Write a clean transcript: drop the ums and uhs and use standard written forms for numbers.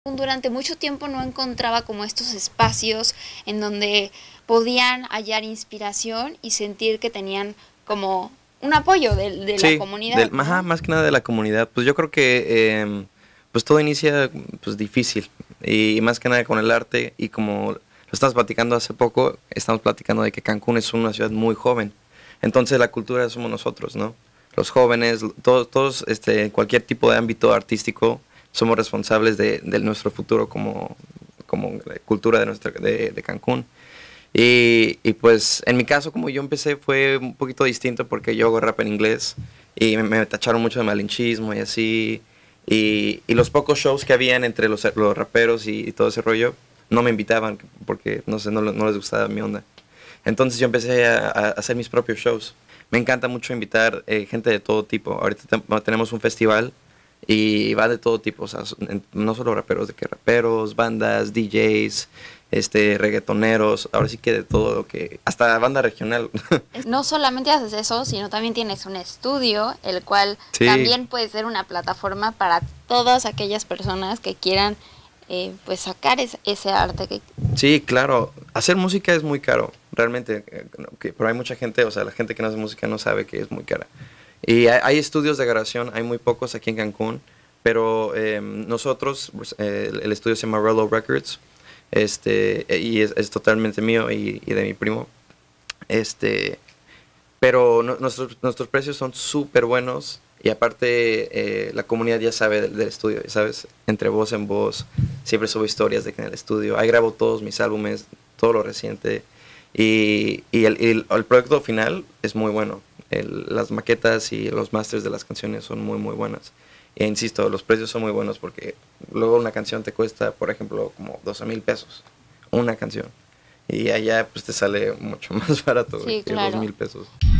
Durante mucho tiempo no encontraba como estos espacios en donde podían hallar inspiración y sentir que tenían como un apoyo de la Sí, comunidad, ajá, ¿no? más que nada de la comunidad. Pues yo creo que pues todo inicia pues difícil y más que nada con el arte y como lo estamos platicando hace poco, estamos platicando de que Cancún es una ciudad muy joven. Entonces la cultura somos nosotros, ¿no? Los jóvenes, todos, cualquier tipo de ámbito artístico, somos responsables de nuestro futuro como cultura de Cancún. Y pues en mi caso, como yo empecé, fue un poquito distinto porque yo hago rap en inglés y me tacharon mucho de malinchismo y así. Y los pocos shows que habían entre los raperos y todo ese rollo, no me invitaban porque, no sé, no les gustaba mi onda. Entonces yo empecé a hacer mis propios shows. Me encanta mucho invitar gente de todo tipo. Ahorita tenemos un festival y va de todo tipo, o sea, no solo raperos, de que raperos, bandas, DJs, reggaetoneros, ahora sí que de todo lo que, hasta banda regional. No solamente haces eso, sino también tienes un estudio, el cual Sí, también puede ser una plataforma para todas aquellas personas que quieran pues sacar ese arte. sí, claro, hacer música es muy caro, realmente, no, pero hay mucha gente, o sea, la gente que no hace música no sabe que es muy cara. Y hay estudios de grabación, hay muy pocos aquí en Cancún, pero nosotros, pues, el estudio se llama Rello Records, y es totalmente mío y de mi primo. Este, pero nuestros precios son súper buenos y aparte la comunidad ya sabe del estudio, ¿sabes? Entre voz en voz, siempre subo historias de que en el estudio, ahí grabo todos mis álbumes, todo lo reciente y el proyecto final es muy bueno. Las maquetas y los masters de las canciones son muy muy buenas. E insisto, los precios son muy buenos porque luego una canción te cuesta, por ejemplo, como 12,000 pesos. Una canción. Y allá pues te sale mucho más barato Sí, que dos claro. mil pesos.